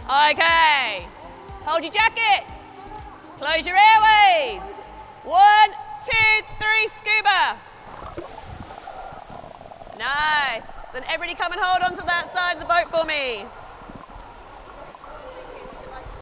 Okay. Hold your jackets. Close your airways. 1, 2, 3, scuba. Nice. Then everybody come and hold on to that side of the boat for me.